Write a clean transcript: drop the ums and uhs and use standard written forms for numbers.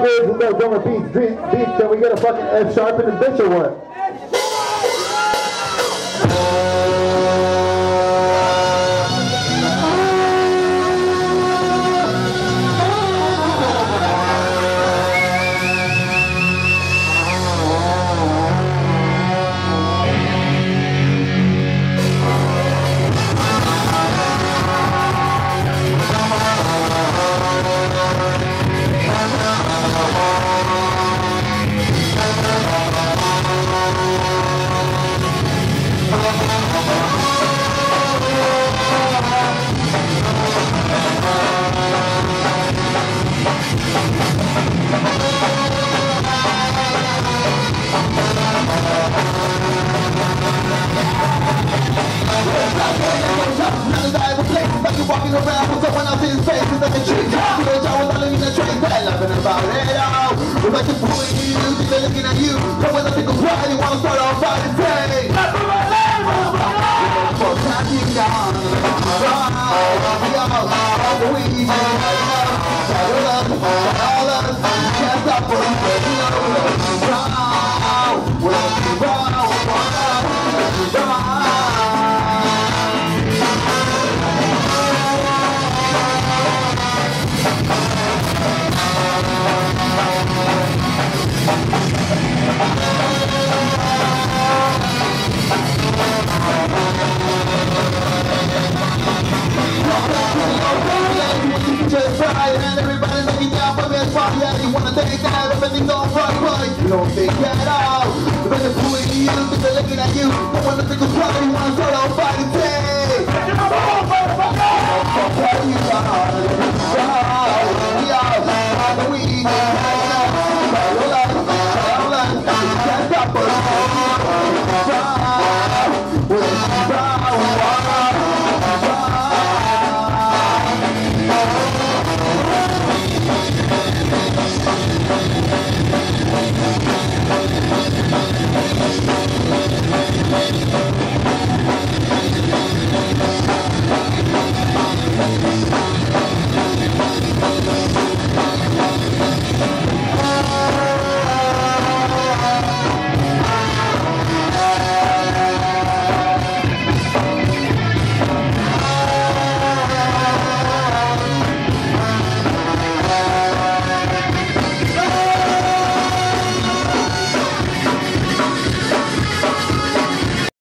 boys who know drummer beats, can we get a fucking F sharp in the bitch or what? Walking around with someone else's face is like a treat. You know, John was living in a train, they're laughing about it all. It's like it's pulling you, think they're looking at you. But when I think of why you want to start off by the day. Not for my name, for catching down. All the weed, all us, can't stop for the way. You know, we're and everybody's looking down for me as far. Yeah, you wanna think that everything's alright, but you don't think at all. The better pulling you, think they're looking at you. Don't wanna think of why you wanna start off by the day. We are